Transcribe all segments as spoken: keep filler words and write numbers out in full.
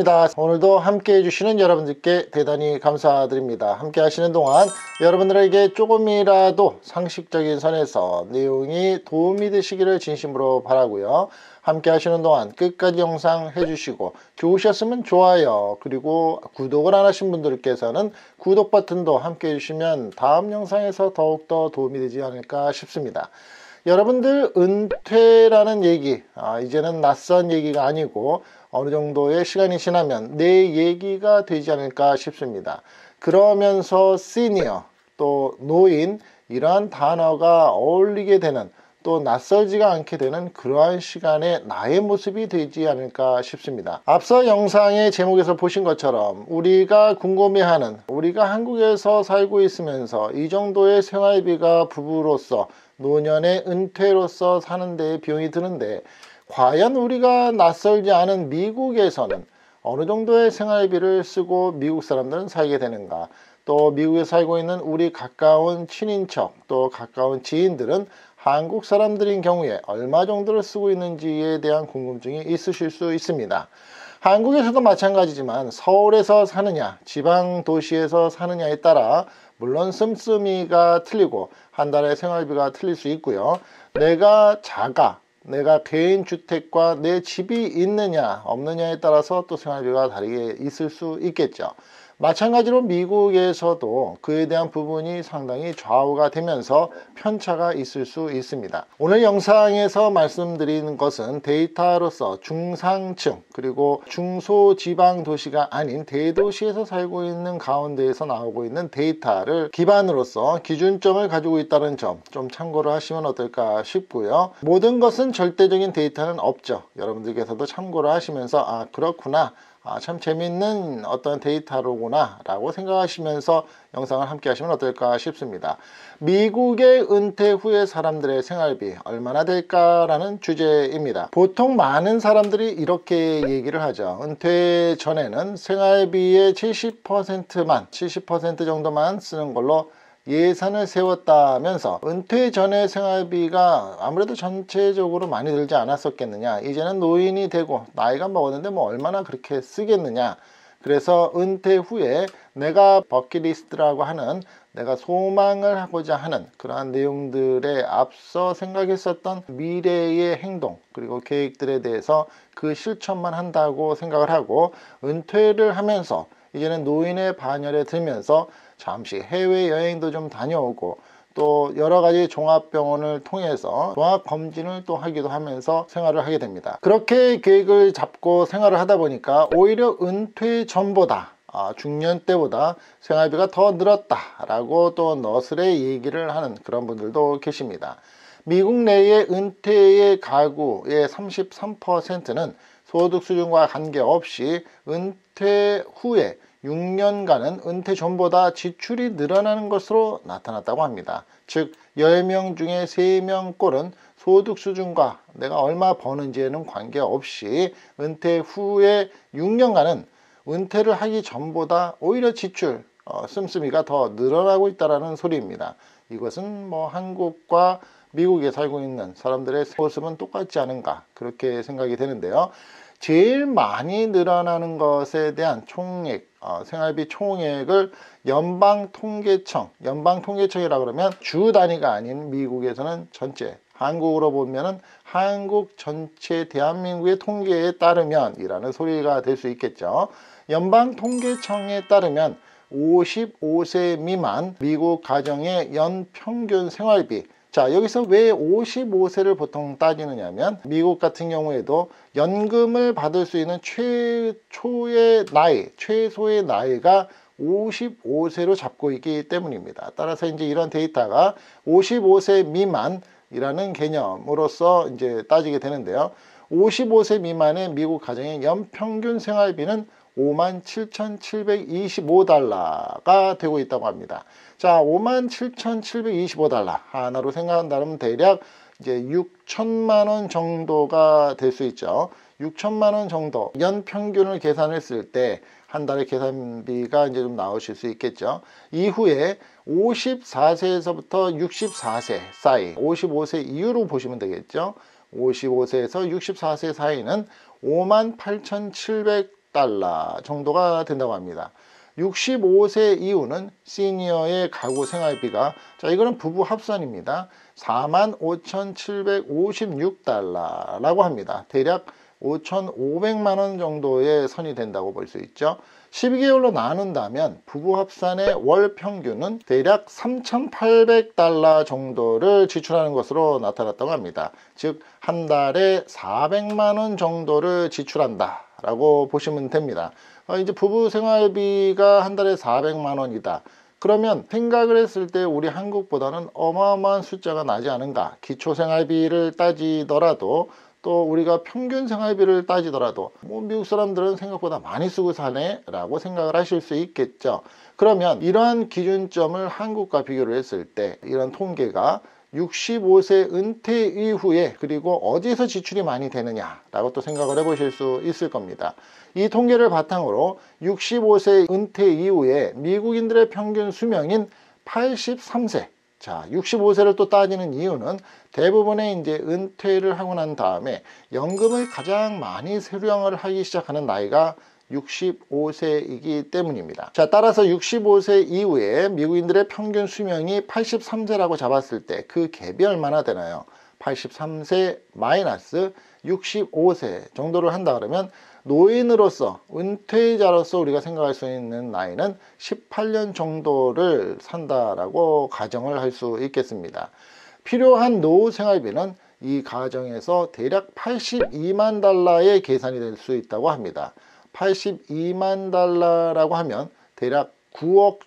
반갑습니다. 오늘도 함께 해주시는 여러분들께 대단히 감사드립니다. 함께 하시는 동안 여러분들에게 조금이라도 상식적인 선에서 내용이 도움이 되시기를 진심으로 바라고요. 함께 하시는 동안 끝까지 영상 해주시고 좋으셨으면 좋아요, 그리고 구독을 안 하신 분들께서는 구독 버튼도 함께 해주시면 다음 영상에서 더욱더 도움이 되지 않을까 싶습니다. 여러분들 은퇴라는 얘기, 아, 이제는 낯선 얘기가 아니고 어느 정도의 시간이 지나면 내 얘기가 되지 않을까 싶습니다. 그러면서 시니어, 또 노인, 이러한 단어가 어울리게 되는, 또 낯설지가 않게 되는 그러한 시간에 나의 모습이 되지 않을까 싶습니다. 앞서 영상의 제목에서 보신 것처럼 우리가 궁금해하는, 우리가 한국에서 살고 있으면서 이 정도의 생활비가 부부로서 노년의 은퇴로서 사는 데 비용이 드는데, 과연 우리가 낯설지 않은 미국에서는 어느 정도의 생활비를 쓰고 미국 사람들은 살게 되는가, 또 미국에 살고 있는 우리 가까운 친인척, 또 가까운 지인들은 한국 사람들인 경우에 얼마 정도를 쓰고 있는지에 대한 궁금증이 있으실 수 있습니다. 한국에서도 마찬가지지만 서울에서 사느냐 지방 도시에서 사느냐에 따라 물론 씀씀이가 틀리고 한 달의 생활비가 틀릴 수 있고요. 내가 자가, 내가 개인 주택과 내 집이 있느냐 없느냐에 따라서 또 생활비가 다르게 있을 수 있겠죠. 마찬가지로 미국에서도 그에 대한 부분이 상당히 좌우가 되면서 편차가 있을 수 있습니다. 오늘 영상에서 말씀드리는 것은 데이터로서 중상층 그리고 중소지방 도시가 아닌 대도시에서 살고 있는 가운데에서 나오고 있는 데이터를 기반으로서 기준점을 가지고 있다는 점 좀 참고를 하시면 어떨까 싶고요. 모든 것은 절대적인 데이터는 없죠. 여러분들께서도 참고를 하시면서 아 그렇구나, 아, 참 재밌는 어떤 데이터로구나 라고 생각하시면서 영상을 함께 하시면 어떨까 싶습니다. 미국의 은퇴 후의 사람들의 생활비 얼마나 될까라는 주제입니다. 보통 많은 사람들이 이렇게 얘기를 하죠. 은퇴 전에는 생활비의 칠십 퍼센트만 칠십 퍼센트 정도만 쓰는 걸로 예산을 세웠다면서 은퇴 전의 생활비가 아무래도 전체적으로 많이 들지 않았었겠느냐, 이제는 노인이 되고 나이가 먹었는데 뭐 얼마나 그렇게 쓰겠느냐, 그래서 은퇴 후에 내가 버킷리스트라고 하는, 내가 소망을 하고자 하는 그러한 내용들에 앞서 생각했었던 미래의 행동 그리고 계획들에 대해서 그 실천만 한다고 생각을 하고, 은퇴를 하면서 이제는 노인의 반열에 들면서 잠시 해외여행도 좀 다녀오고 또 여러가지 종합병원을 통해서 종합검진을 또 하기도 하면서 생활을 하게 됩니다. 그렇게 계획을 잡고 생활을 하다 보니까 오히려 은퇴 전보다 아, 중년 때보다 생활비가 더 늘었다 라고 또 너스레 얘기를 하는 그런 분들도 계십니다. 미국 내의 은퇴의 가구의 삼십삼 퍼센트는 소득 수준과 관계없이 은퇴 후에 육 년간은 은퇴 전보다 지출이 늘어나는 것으로 나타났다고 합니다. 즉 열 명 중에 세 명꼴은 소득 수준과 내가 얼마 버는지에는 관계없이 은퇴 후에 육 년간은 은퇴를 하기 전보다 오히려 지출, 어, 씀씀이가 더 늘어나고 있다는 소리입니다. 이것은 뭐 한국과 미국에 살고 있는 사람들의 모습은 똑같지 않은가, 그렇게 생각이 되는데요. 제일 많이 늘어나는 것에 대한 총액, 어, 생활비 총액을 연방통계청, 연방통계청이라 그러면 주 단위가 아닌 미국에서는 전체, 한국으로 보면은 한국 전체 대한민국의 통계에 따르면 이라는 소리가 될 수 있겠죠. 연방통계청에 따르면 오십오 세 미만 미국 가정의 연평균 생활비, 자 여기서 왜 오십오 세를 보통 따지느냐면 미국 같은 경우에도 연금을 받을 수 있는 최초의 나이, 최소의 나이가 오십오 세로 잡고 있기 때문입니다. 따라서 이제 이런 데이터가 오십오 세 미만이라는 개념으로서 이제 따지게 되는데요. 오십오 세 미만의 미국 가정의 연평균 생활비는 오만 칠천칠백이십오 달러가 되고 있다고 합니다. 자, 오만 칠천칠백이십오 달러 하나로 생각한다면 대략 이제 육천만 원 정도가 될 수 있죠. 육천만 원 정도 연 평균을 계산했을 때 한 달의 계산비가 이제 좀 나오실 수 있겠죠. 이후에 오십사 세에서부터 육십사 세 사이, 오십오 세 이후로 보시면 되겠죠. 오십오 세에서 육십사 세 사이는 오만 팔천칠백 달러 정도가 된다고 합니다. 육십오 세 이후는 시니어의 가구 생활비가, 자 이거는 부부 합산입니다. 사만 오천칠백오십육 달러라고 합니다. 대략 오천오백만 원 정도의 선이 된다고 볼 수 있죠. 십이 개월로 나눈다면 부부 합산의 월 평균은 대략 삼천팔백 달러 정도를 지출하는 것으로 나타났다고 합니다. 즉 한 달에 사백만 원 정도를 지출한다 라고 보시면 됩니다. 어, 이제 부부 생활비가 한 달에 사백만 원이다. 그러면 생각을 했을 때 우리 한국보다는 어마어마한 숫자가 나지 않은가. 기초 생활비를 따지더라도, 또 우리가 평균 생활비를 따지더라도 뭐 미국 사람들은 생각보다 많이 쓰고 사네 라고 생각을 하실 수 있겠죠. 그러면 이러한 기준점을 한국과 비교를 했을 때 이런 통계가 육십오 세 은퇴 이후에 그리고 어디서 지출이 많이 되느냐 라고 또 생각을 해 보실 수 있을 겁니다. 이 통계를 바탕으로 육십오 세 은퇴 이후에 미국인들의 평균 수명인 팔십삼 세, 자 육십오 세를 또 따지는 이유는 대부분의 이제 은퇴를 하고 난 다음에 연금을 가장 많이 수령을 하기 시작하는 나이가 육십오 세이기 때문입니다. 자, 따라서 육십오 세 이후에 미국인들의 평균 수명이 팔십삼 세라고 잡았을 때 그 갭이 얼마나 되나요? 팔십삼 세 마이너스 육십오 세 정도를 한다 그러면 노인으로서, 은퇴자로서 우리가 생각할 수 있는 나이는 십팔 년 정도를 산다라고 가정을 할 수 있겠습니다. 필요한 노후 생활비는 이 가정에서 대략 팔십이만 달러의 계산이 될 수 있다고 합니다. 팔십이만 달러라고 하면 대략 구억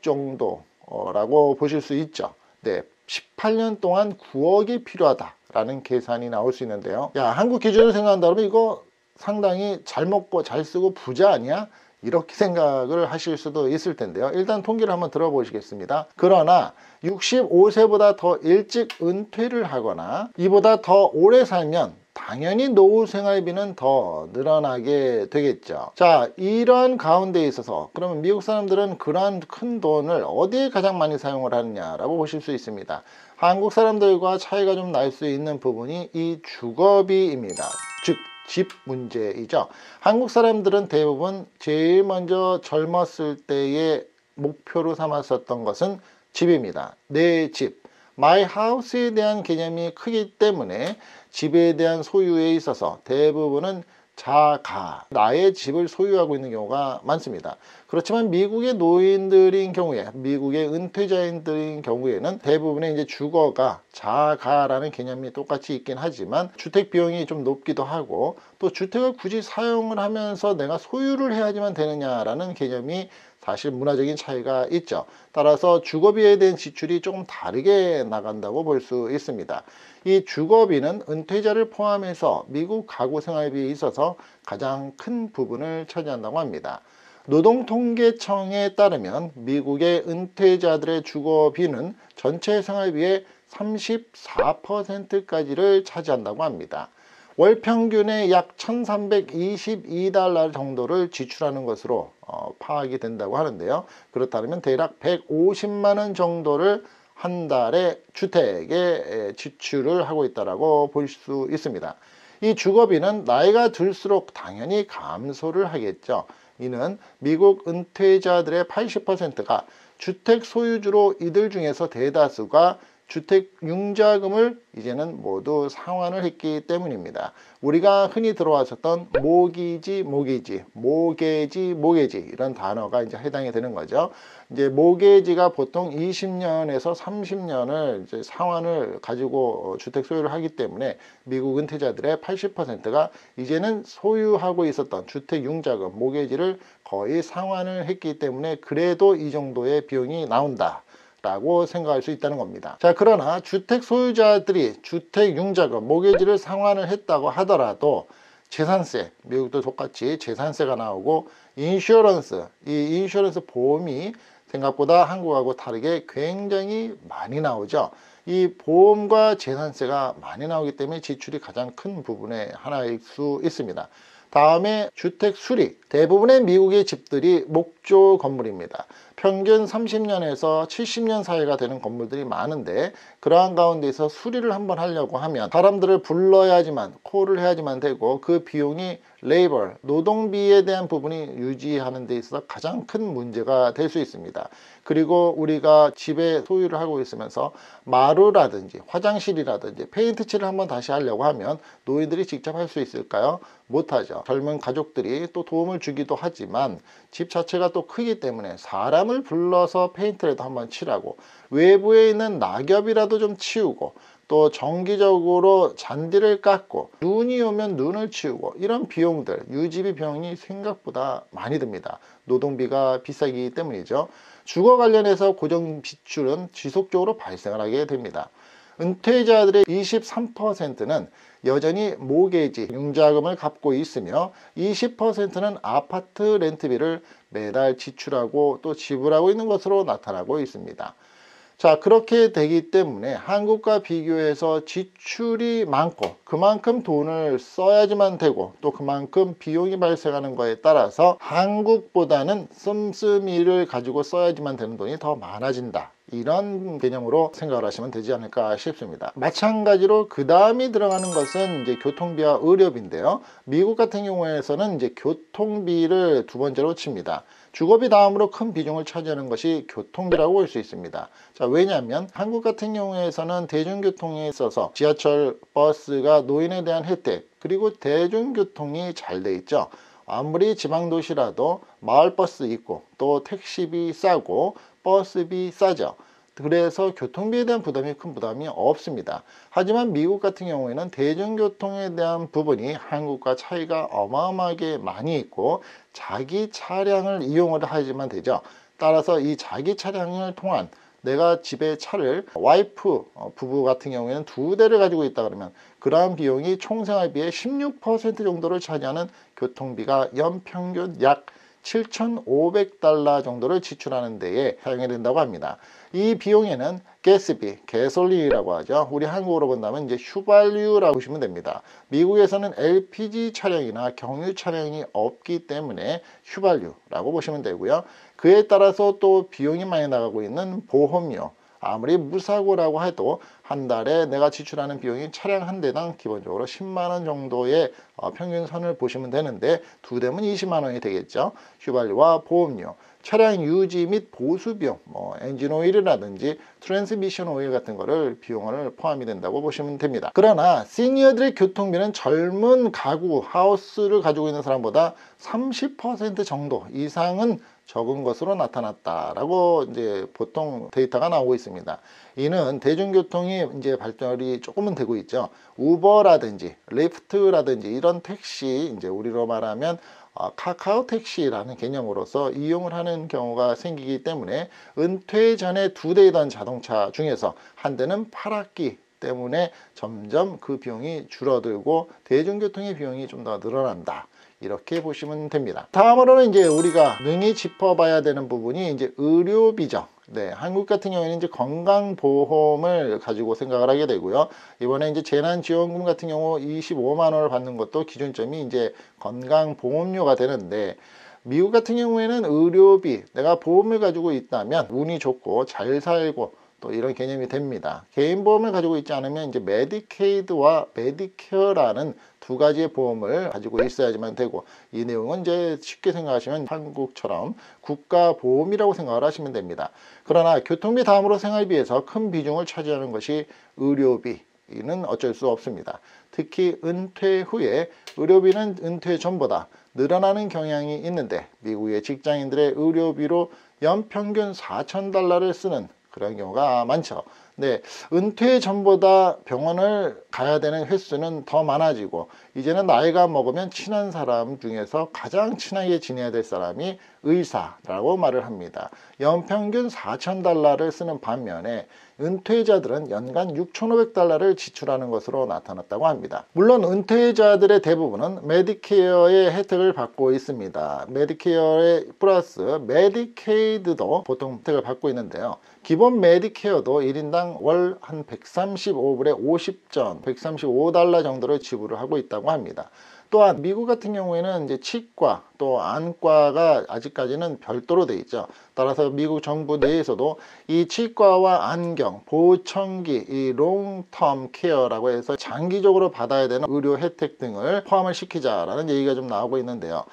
정도라고 보실 수 있죠. 네, 십팔 년 동안 구억이 필요하다라는 계산이 나올 수 있는데요. 야, 한국 기준으로 생각한다 그러면 이거 상당히 잘 먹고 잘 쓰고 부자 아니야? 이렇게 생각을 하실 수도 있을 텐데요. 일단 통계를 한번 들어보시겠습니다. 그러나 육십오 세보다 더 일찍 은퇴를 하거나 이보다 더 오래 살면 당연히 노후 생활비는 더 늘어나게 되겠죠. 자, 이런 가운데 있어서 그러면 미국 사람들은 그러한 큰 돈을 어디에 가장 많이 사용을 하느냐라고 보실 수 있습니다. 한국 사람들과 차이가 좀 날 수 있는 부분이 이 주거비입니다. 즉 집 문제이죠. 한국 사람들은 대부분 제일 먼저 젊었을 때의 목표로 삼았었던 것은 집입니다. 내 집, my house에 대한 개념이 크기 때문에 집에 대한 소유에 있어서 대부분은 자가, 나의 집을 소유하고 있는 경우가 많습니다. 그렇지만 미국의 노인들인 경우에, 미국의 은퇴자인들인 경우에는 대부분의 이제 주거가 자가라는 개념이 똑같이 있긴 하지만 주택 비용이 좀 높기도 하고, 또 주택을 굳이 사용을 하면서 내가 소유를 해야지만 되느냐라는 개념이 사실 문화적인 차이가 있죠. 따라서 주거비에 대한 지출이 조금 다르게 나간다고 볼 수 있습니다. 이 주거비는 은퇴자를 포함해서 미국 가구 생활비에 있어서 가장 큰 부분을 차지한다고 합니다. 노동통계청에 따르면 미국의 은퇴자들의 주거비는 전체 생활비의 삼십사 퍼센트까지를 차지한다고 합니다. 월 평균에 약 천삼백이십이 달러 정도를 지출하는 것으로 어, 파악이 된다고 하는데요. 그렇다면 대략 백오십만 원 정도를 한 달에 주택에 지출을 하고 있다고 볼 수 있습니다. 이 주거비는 나이가 들수록 당연히 감소를 하겠죠. 이는 미국 은퇴자들의 팔십 퍼센트가 주택 소유주로 이들 중에서 대다수가 주택 융자금을 이제는 모두 상환을 했기 때문입니다. 우리가 흔히 들어왔었던 모기지, 모기지, 모게지, 모게지 이런 단어가 이제 해당이 되는 거죠. 이제 모게지가 보통 이십 년에서 삼십 년을 이제 상환을 가지고 주택 소유를 하기 때문에 미국 은퇴자들의 팔십 퍼센트가 이제는 소유하고 있었던 주택 융자금, 모게지를 거의 상환을 했기 때문에 그래도 이 정도의 비용이 나온다 라고 생각할 수 있다는 겁니다. 자, 그러나 주택 소유자들이 주택 융자금, 모게지를 상환을 했다고 하더라도 재산세, 미국도 똑같이 재산세가 나오고 인슈어런스, 이 인슈어런스 보험이 생각보다 한국하고 다르게 굉장히 많이 나오죠. 이 보험과 재산세가 많이 나오기 때문에 지출이 가장 큰 부분의 하나일 수 있습니다. 다음에 주택 수리, 대부분의 미국의 집들이 목조 건물입니다. 평균 삼십 년에서 칠십 년 사이가 되는 건물들이 많은데, 그러한 가운데서 수리를 한번 하려고 하면 사람들을 불러야지만, 콜을 해야지만 되고, 그 비용이 레이버, 노동비에 대한 부분이 유지하는 데 있어서 가장 큰 문제가 될 수 있습니다. 그리고 우리가 집에 소유를 하고 있으면서 마루라든지 화장실이라든지 페인트 칠을 한번 다시 하려고 하면 노인들이 직접 할 수 있을까요? 못하죠. 젊은 가족들이 또 도움을 주기도 하지만 집 자체가 또 크기 때문에 사람을 불러서 페인트라도 한번 칠하고, 외부에 있는 낙엽이라도 좀 치우고, 또 정기적으로 잔디를 깎고, 눈이 오면 눈을 치우고, 이런 비용들, 유지비 비용이 생각보다 많이 듭니다. 노동비가 비싸기 때문이죠. 주거 관련해서 고정 지출은 지속적으로 발생을 하게 됩니다. 은퇴자들의 이십삼 퍼센트는 여전히 모게지, 융자금을 갚고 있으며, 이십 퍼센트는 아파트 렌트비를 매달 지출하고 또 지불하고 있는 것으로 나타나고 있습니다. 자, 그렇게 되기 때문에 한국과 비교해서 지출이 많고 그만큼 돈을 써야지만 되고, 또 그만큼 비용이 발생하는 것에 따라서 한국보다는 씀씀이를 가지고 써야지만 되는 돈이 더 많아진다, 이런 개념으로 생각을 하시면 되지 않을까 싶습니다. 마찬가지로 그 다음이 들어가는 것은 이제 교통비와 의료비인데요. 미국 같은 경우에서는 이제 교통비를 두 번째로 칩니다. 주거비 다음으로 큰 비중을 차지하는 것이 교통비라고 볼 수 있습니다. 자, 왜냐하면 한국 같은 경우에서는 대중교통에 있어서 지하철, 버스가 노인에 대한 혜택, 그리고 대중교통이 잘 돼 있죠. 아무리 지방도시라도 마을버스 있고, 또 택시비 싸고 버스비 싸죠. 그래서 교통비에 대한 부담이 큰 부담이 없습니다. 하지만 미국 같은 경우에는 대중교통에 대한 부분이 한국과 차이가 어마어마하게 많이 있고, 자기 차량을 이용을 하지만 되죠. 따라서 이 자기 차량을 통한, 내가 집에 차를, 와이프 부부 같은 경우에는 두 대를 가지고 있다 그러면 그러한 비용이 총생활비의 십육 퍼센트 정도를 차지하는 교통비가 연평균 약 칠천오백 달러 정도를 지출하는 데에 사용이 된다고 합니다. 이 비용에는 가스비, 가솔린이라고 하죠. 우리 한국어로 본다면 이제 휘발유라고 보시면 됩니다. 미국에서는 엘피지 차량이나 경유 차량이 없기 때문에 휘발유라고 보시면 되고요. 그에 따라서 또 비용이 많이 나가고 있는 보험료, 아무리 무사고라고 해도 한 달에 내가 지출하는 비용이 차량 한 대당 기본적으로 십만 원 정도의 평균선을 보시면 되는데, 두 대면 이십만 원이 되겠죠. 휘발유와 보험료, 차량 유지 및 보수 비용, 뭐 엔진 오일이라든지 트랜스미션 오일 같은 거를 비용을 포함이 된다고 보시면 됩니다. 그러나 시니어들의 교통비는 젊은 가구, 하우스를 가지고 있는 사람보다 삼십 퍼센트 정도 이상은 적은 것으로 나타났다라고 이제 보통 데이터가 나오고 있습니다. 이는 대중교통이 이제 발달이 조금은 되고 있죠. 우버라든지 리프트라든지 이런 택시, 이제 우리로 말하면 어, 카카오 택시라는 개념으로서 이용을 하는 경우가 생기기 때문에, 은퇴 전에 두 대이던 자동차 중에서 한 대는 팔았기 때문에 점점 그 비용이 줄어들고 대중교통의 비용이 좀 더 늘어난다, 이렇게 보시면 됩니다. 다음으로는 이제 우리가 능히 짚어봐야 되는 부분이 이제 의료비죠. 네, 한국 같은 경우에는 이제 건강보험을 가지고 생각을 하게 되고요. 이번에 이제 재난지원금 같은 경우 이십오만 원을 받는 것도 기준점이 이제 건강보험료가 되는데, 미국 같은 경우에는 의료비, 내가 보험을 가지고 있다면 운이 좋고 잘 살고 또 이런 개념이 됩니다. 개인보험을 가지고 있지 않으면 이제 메디케이드와 메디케어라는 두 가지의 보험을 가지고 있어야지만 되고, 이 내용은 이제 쉽게 생각하시면 한국처럼 국가보험이라고 생각을 하시면 됩니다. 그러나 교통비 다음으로 생활비에서 큰 비중을 차지하는 것이 의료비는 어쩔 수 없습니다. 특히 은퇴 후에 의료비는 은퇴 전보다 늘어나는 경향이 있는데, 미국의 직장인들의 의료비로 연평균 사천 달러를 쓰는 그런 경우가 많죠. 네, 은퇴 전보다 병원을 가야 되는 횟수는 더 많아지고, 이제는 나이가 먹으면 친한 사람 중에서 가장 친하게 지내야 될 사람이 의사라고 말을 합니다. 연평균 사천 달러를 쓰는 반면에 은퇴자들은 연간 육천오백 달러를 지출하는 것으로 나타났다고 합니다. 물론 은퇴자들의 대부분은 메디케어의 혜택을 받고 있습니다. 메디케어의 플러스 메디케이드도 보통 혜택을 받고 있는데요. 기본 메디케어도 일 인당 월 한 백삼십오 불에 오십 전, 백삼십오 달러 정도를 지불을 하고 있다고 합니다. 또한 미국 같은 경우에는 이제 치과 또 안과가 아직까지는 별도로 돼 있죠. 따라서 미국 정부 내에서도 이 치과와 안경, 보청기, 이 롱텀 케어라고 해서 장기적으로 받아야 되는 의료 혜택 등을 포함을 시키자라는 얘기가 좀 나오고 있는데요.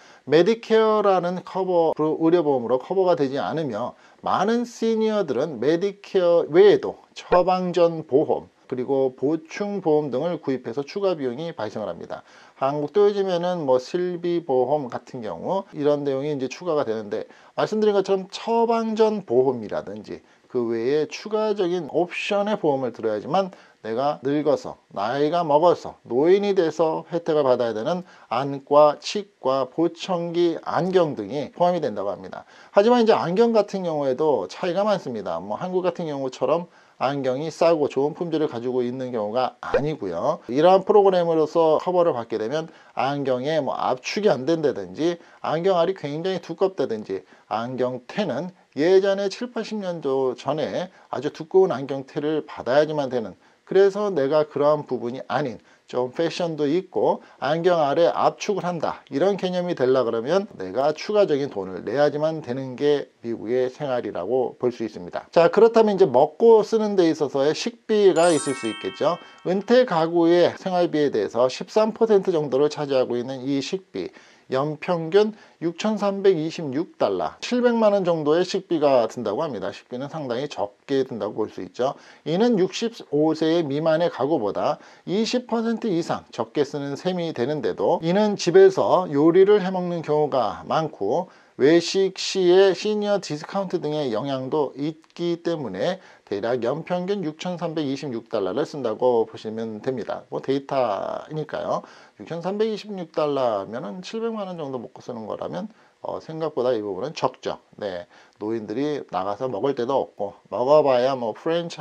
메디케어라는 커버, 의료보험으로 커버가 되지 않으며 많은 시니어들은 메디케어 외에도 처방전 보험, 그리고 보충보험 등을 구입해서 추가 비용이 발생을 합니다. 한국도 요즘에는 뭐 실비보험 같은 경우 이런 내용이 이제 추가가 되는데, 말씀드린 것처럼 처방전 보험이라든지 그 외에 추가적인 옵션의 보험을 들어야지만 내가 늙어서 나이가 먹어서 노인이 돼서 혜택을 받아야 되는 안과, 치과, 보청기, 안경 등이 포함이 된다고 합니다. 하지만 이제 안경 같은 경우에도 차이가 많습니다. 뭐 한국 같은 경우처럼 안경이 싸고 좋은 품질을 가지고 있는 경우가 아니고요. 이러한 프로그램으로서 커버를 받게 되면 안경에 뭐 압축이 안 된다든지 안경알이 굉장히 두껍다든지 안경테는 예전에 칠, 팔십 년도 전에 아주 두꺼운 안경테를 받아야지만 되는, 그래서 내가 그러한 부분이 아닌 좀 패션도 있고 안경 아래 압축을 한다, 이런 개념이 되려 그러면 내가 추가적인 돈을 내야지만 되는 게 미국의 생활이라고 볼 수 있습니다. 자, 그렇다면 이제 먹고 쓰는 데 있어서의 식비가 있을 수 있겠죠. 은퇴 가구의 생활비에 대해서 십삼 퍼센트 정도를 차지하고 있는 이 식비, 연평균 육천삼백이십육 달러, 칠백만 원 정도의 식비가 든다고 합니다. 식비는 상당히 적게 든다고 볼 수 있죠. 이는 육십오 세 미만의 가구보다 이십 퍼센트 이상 적게 쓰는 셈이 되는데도, 이는 집에서 요리를 해먹는 경우가 많고 외식 시의 시니어 디스카운트 등의 영향도 있기 때문에 대략 연평균 육천삼백이십육 달러를 쓴다고 보시면 됩니다. 뭐 데이터니까요. 육천삼백이십육 달러면은 칠백만 원 정도 먹고 쓰는 거라면 어, 생각보다 이 부분은 적죠. 네, 노인들이 나가서 먹을 데도 없고 먹어봐야 뭐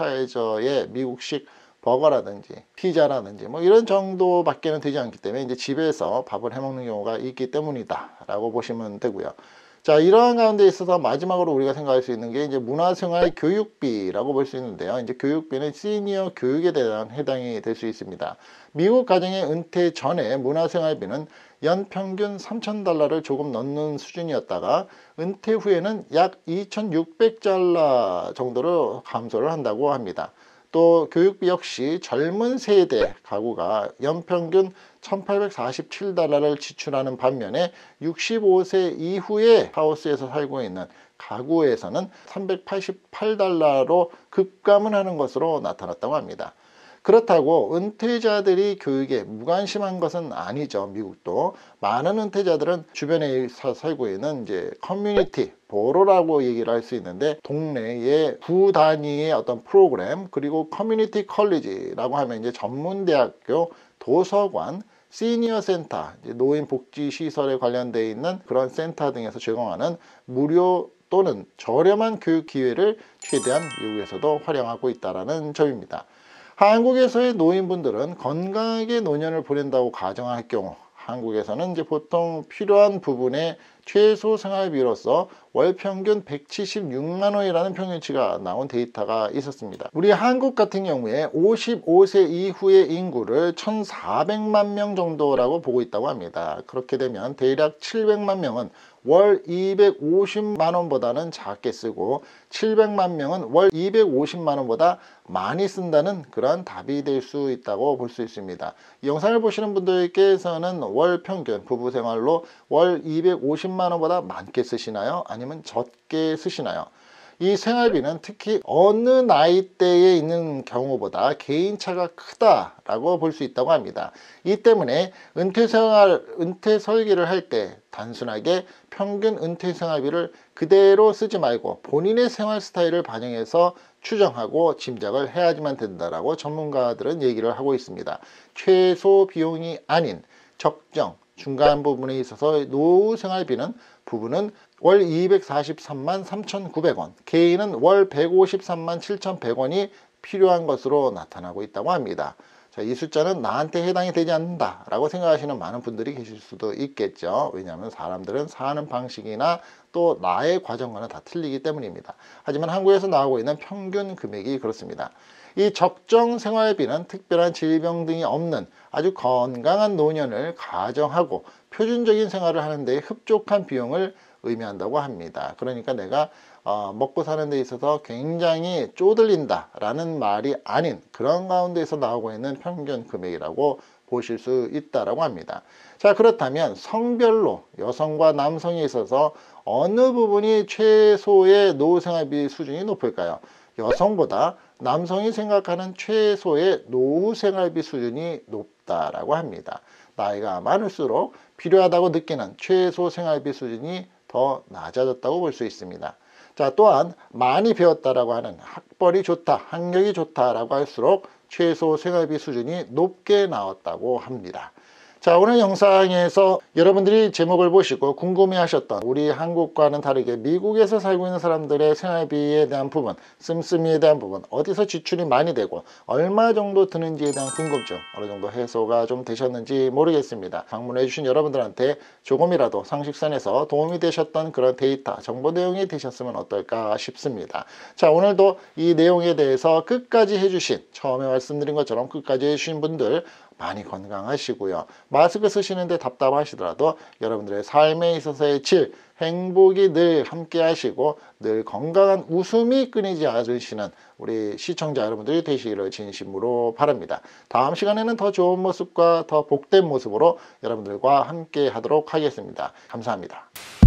프랜차이저의 미국식 버거라든지 피자라든지 뭐 이런 정도밖에는 되지 않기 때문에 이제 집에서 밥을 해 먹는 경우가 있기 때문이다 라고 보시면 되고요. 자, 이러한 가운데 있어서 마지막으로 우리가 생각할 수 있는 게 이제 문화생활 교육비라고 볼 수 있는데요. 이제 교육비는 시니어 교육에 대한 해당이 될 수 있습니다. 미국 가정의 은퇴 전에 문화생활비는 연평균 삼천 달러를 조금 넘는 수준이었다가 은퇴 후에는 약 이천육백 달러 정도로 감소를 한다고 합니다. 또 교육비 역시 젊은 세대 가구가 연평균 천팔백사십칠 달러를 지출하는 반면에 육십오 세 이후에 하우스에서 살고 있는 가구에서는 삼백팔십팔 달러로 급감을 하는 것으로 나타났다고 합니다. 그렇다고 은퇴자들이 교육에 무관심한 것은 아니죠. 미국도 많은 은퇴자들은 주변에 살고 있는 이제 커뮤니티 보로라고 얘기를 할 수 있는데, 동네의 구 단위의 어떤 프로그램, 그리고 커뮤니티 컬리지라고 하면 이제 전문대학교, 도서관, 시니어 센터, 노인 복지 시설에 관련되어 있는 그런 센터 등에서 제공하는 무료 또는 저렴한 교육 기회를 최대한 미국에서도 활용하고 있다는 점입니다. 한국에서의 노인분들은 건강하게 노년을 보낸다고 가정할 경우 한국에서는 이제 보통 필요한 부분의 최소 생활비로서 월 평균 백칠십육만 원이라는 평균치가 나온 데이터가 있었습니다. 우리 한국 같은 경우에 오십오 세 이후의 인구를 천사백만 명 정도라고 보고 있다고 합니다. 그렇게 되면 대략 칠백만 명은 월 이백오십만 원보다는 작게 쓰고 칠백만 명은 월 이백오십만 원보다 많이 쓴다는 그런 답이 될 수 있다고 볼 수 있습니다. 이 영상을 보시는 분들께서는 월 평균 부부 생활로 월 이백오십만 원보다 많게 쓰시나요? 아니면 적게 쓰시나요? 이 생활비는 특히 어느 나이대에 있는 경우보다 개인차가 크다라고 볼 수 있다고 합니다. 이 때문에 은퇴생활, 은퇴 설계를 할 때 단순하게 평균 은퇴 생활비를 그대로 쓰지 말고 본인의 생활 스타일을 반영해서 추정하고 짐작을 해야지만 된다라고 전문가들은 얘기를 하고 있습니다. 최소 비용이 아닌 적정, 중간 부분에 있어서 노후 생활비는 부부는 월 이백사십삼만 삼천구백 원, 개인은 월 백오십삼만 칠천백 원이 필요한 것으로 나타나고 있다고 합니다. 자, 이 숫자는 나한테 해당이 되지 않는다 라고 생각하시는 많은 분들이 계실 수도 있겠죠. 왜냐하면 사람들은 사는 방식이나 또 나의 과정과는 다 틀리기 때문입니다. 하지만 한국에서 나오고 있는 평균 금액이 그렇습니다. 이 적정 생활비는 특별한 질병 등이 없는 아주 건강한 노년을 가정하고 표준적인 생활을 하는 데 흡족한 비용을 의미한다고 합니다. 그러니까 내가 어, 먹고 사는 데 있어서 굉장히 쪼들린다 라는 말이 아닌 그런 가운데에서 나오고 있는 평균 금액이라고 보실 수 있다라고 합니다. 자, 그렇다면 성별로 여성과 남성에 있어서 어느 부분이 최소의 노후생활비 수준이 높을까요? 여성보다 남성이 생각하는 최소의 노후생활비 수준이 높다라고 합니다. 나이가 많을수록 필요하다고 느끼는 최소 생활비 수준이 더 낮아졌다고 볼 수 있습니다. 자, 또한 많이 배웠다라고 하는 학벌이 좋다, 학력이 좋다라고 할수록 최소 생활비 수준이 높게 나왔다고 합니다. 자, 오늘 영상에서 여러분들이 제목을 보시고 궁금해하셨던 우리 한국과는 다르게 미국에서 살고 있는 사람들의 생활비에 대한 부분, 씀씀이에 대한 부분, 어디서 지출이 많이 되고 얼마 정도 드는지에 대한 궁금증 어느 정도 해소가 좀 되셨는지 모르겠습니다. 방문해 주신 여러분들한테 조금이라도 상식선에서 도움이 되셨던 그런 데이터, 정보 내용이 되셨으면 어떨까 싶습니다. 자, 오늘도 이 내용에 대해서 끝까지 해주신, 처음에 말씀드린 것처럼 끝까지 해주신 분들 많이 건강하시고요. 마스크 쓰시는데 답답하시더라도 여러분들의 삶에 있어서의 질, 행복이 늘 함께 하시고 늘 건강한 웃음이 끊이지 않으시는 우리 시청자 여러분들이 되시기를 진심으로 바랍니다. 다음 시간에는 더 좋은 모습과 더 복된 모습으로 여러분들과 함께 하도록 하겠습니다. 감사합니다.